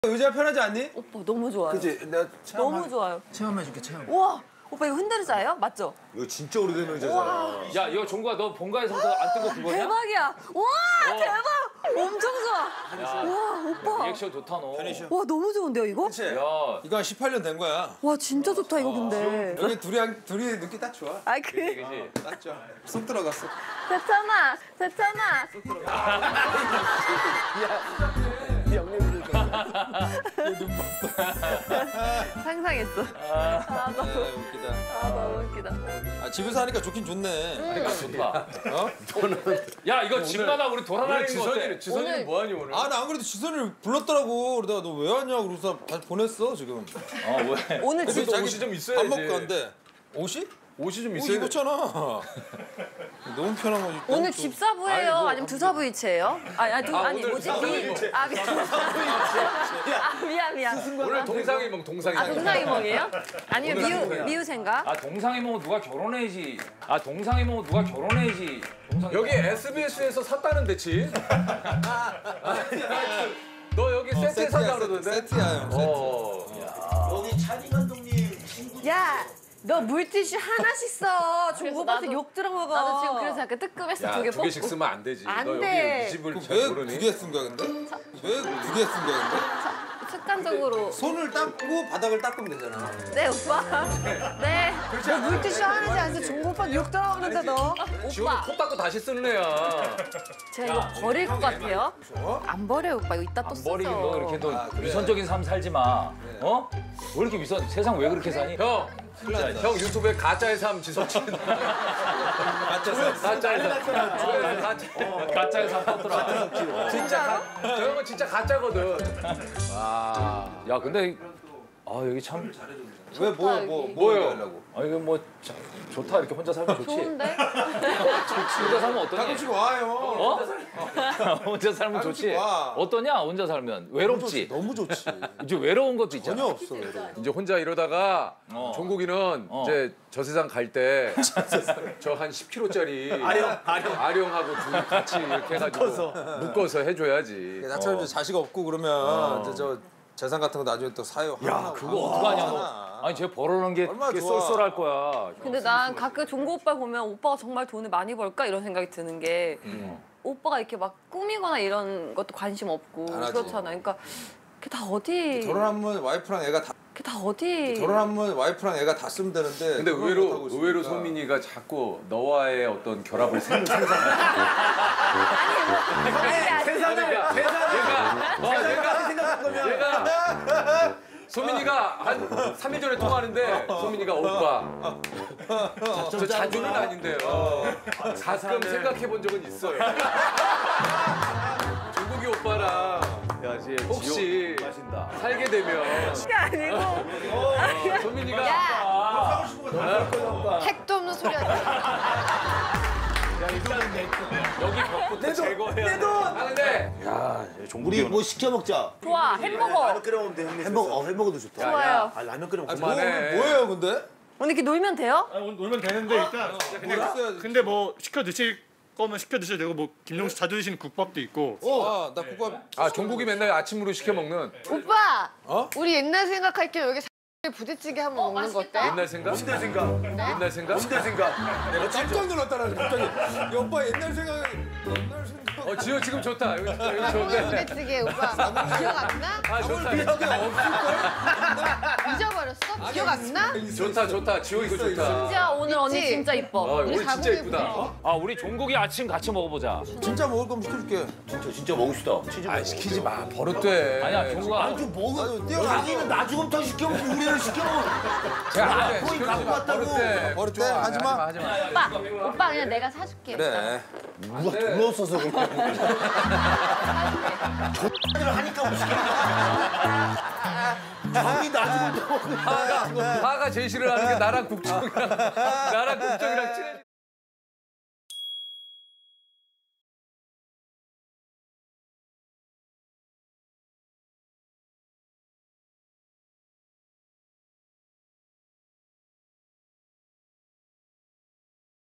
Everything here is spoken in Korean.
의자 편하지 않니? 오빠 너무 좋아요. 그치? 내가 너무 좋아요. 체험해줄게, 체험. 우와, 오빠 이거 흔들자예요? 맞죠? 이거 진짜 오래된 의자잖아. 야, 이거 종구야, 너 본가에서부터 안 뜬 거 그거냐? 대박이야. 우와, 대박. 엄청 좋아. 우와, 오빠. 리액션 좋다, 너. 와, 너무 좋은데요, 이거? 그치? 야, 이거 한 18년 된 거야. 와, 진짜 좋다, 이거 근데. 여기 둘이 느낌 딱 좋아. 아, 그지? 딱 좋아. 쏙 들어갔어. 세찬아, 세찬아. 상상했어. 웃기다. 너무 웃기다. 아, 집에서 하니까 좋긴 좋네. 그러니까 좋다. 어? 야, 이거 집마다 우리 돌아다니는 거 어때? 오늘 뭐하니 오늘? 아, 나 안 그래도 지선이를 불렀더라고. 그러다가 너 왜 왔냐고 그래서 다시 보냈어, 지금. 왜? 오늘 근데 집 자기 옷이 좀 있어야지. 밥 먹고 간대. 옷이? 옷이 좀 옷 있어야 돼. 입었잖아. 너무 편한 거 입고. 오늘 집사부예요? 아니면 두사부이체예요? 아니 오늘 뭐지? 두사부이체. 미안. 오늘 동상이몽 동상이몽. 동상이몽이에요? 아니면 미우생가? 아, 동상이몽 누가 결혼해야지. 아, 동상이몽 누가 결혼해야지. 여기 SBS에서 샀다는데 집. 너 여기 세트에 산다 그러던데? 세트야, 형. 세트. 여기 찬희 감독님 친구. 야, 너 물티슈 하나씩 써. 중고바서 욕 들어먹어. 나도 지금 그래서 약간 뜨끔했어. 야, 두 개 두 개씩 뽑고. 쓰면 안 되지. 안 너 돼. 여기 이 집을 잘 왜 모르니? 2개 쓴 거야, 근데? 왜 2개 쓴 거야, 근데? 습관적으로. 손을 닦고 바닥을 닦으면 되잖아. 네, 오빠. 네. 너 물티슈 하나지 않아서 중고파 욕 들어오는데 너. 지호는 오빠, 코 닦고 다시 쓰는 애야. 제가 이거 버릴 것 같아요. 안 버려요, 오빠. 이거 이따 또 쓰죠. 버리긴 너 이렇게 또 그래. 위선적인 삶 살지 마. 어? 왜 이렇게 위선? 세상 왜 그렇게 사니? 형, 형 유튜브에 가짜의 삶 지석진. 가짜의 삶. 가짜의 삶 떴더라. 저 형은 진짜 가짜거든. 야, 근데 여기 참. 왜 뭐 하려고? 이거 뭐 좋다. 이렇게 혼자 살면 좋지. 좋은데? 혼자 살면 어떠니? 가끔씩 와요. 어? 혼자 살면 좋지. 와. 어떠냐? 혼자 살면 외롭지. 너무 좋지. 이제 외로운 것도 있잖아. 전혀 없어, 외로워. 이제 혼자 이러다가 종국이는 이제 저 세상 갈 때 저 한 10kg짜리 아령하고 둘이 같이 이렇게 해가지고 묶어서 해줘야지. 나처럼 이제 자식 없고 그러면 이제 저 재산 같은 거 나중에 또 사요. 야, 그거 어떡하냐, 너. 아니, 쟤 벌어놓은 게 얼마나 꽤 좋아. 쏠쏠할 거야. 근데 난 가끔 종고 오빠 보면 오빠가 정말 돈을 많이 벌까 이런 생각이 드는 게 오빠가 이렇게 막 꾸미거나 이런 것도 관심 없고 안 하지. 그렇잖아. 그러니까 그게 다 어디 결혼하면 와이프랑 애가 다 그게 다 어디 결혼하면 와이프랑 애가 다 쓰면 되는데. 근데 그걸 못하고 의외로 있으니까. 소민이가 자꾸 너와의 어떤 결합을 상상해. 얘가 소민이가 한 3일 전에 통화하는데 소민이가 오빠 저 자주는 아닌데요. 가끔 생각해 본 적은 있어요. 종국이 오빠랑 혹시 살게 되면 그게 아니고 소민이가 택도 없는 소리 하지. 여기 벽부터 제거해야 돼. 하는데 우리 뭐 시켜 먹자. 좋아 햄버거 라면 끓여 먹으면 돼. 형님. 햄버거도 좋다. 좋아요. 아, 라면 끓여 먹자. 그만해. 뭐예요, 근데? 오늘 이렇게 놀면 돼요? 놀면 되는데 일단 근데 뭐 시켜 드실 거면 시켜 드셔도 되고 뭐 김용수 자주 드시는 국밥도 있고 아, 나 국밥. 종국이 맨날 아침으로 시켜 먹는 오빠, 어? 우리 옛날 생각할 겸 여기 부대찌개 한번 먹는 거 어때? 옛날 생각? 옛날 생각. 옛날 생각? 옛날 생각. 내가 깜짝 놀랐다는 갑자기. 야, 오빠 옛날 생각. 지호 지금 좋다. 여기 좋은데. 부대찌개 오빠 기억 안 나? 아 좋다. 잊어버렸어? 기억 안 나? 좋다. 지호 이거 좋다. 진짜 오늘 언니 있지? 진짜 이뻐. 오늘 진짜 가보게 이쁘다. 우리 종국이 아침 같이 먹어보자. 진짜 먹을 거면 시켜줄게. 진짜 먹고 싶다. 치즈 먹어. 시키지 마. 버릇돼. 아니야, 종국아. 아니 좀 먹어. 뛰어가. 자기는 나중부터 시켜 먹고 우리는 시켜 먹어. 제가 안 돼. 거의 시키지 갖고 마. 왔다고. 버릇돼. 버릇돼? 하지 마. 하지 마. 오빠 그냥 내가 사줄게. 그래. 누가 불렀어서 그런 거야. X를 하니까 못 시켜. 자기 나중부터. 하가 제시를 하는 게 나랑 국정이랑 친해.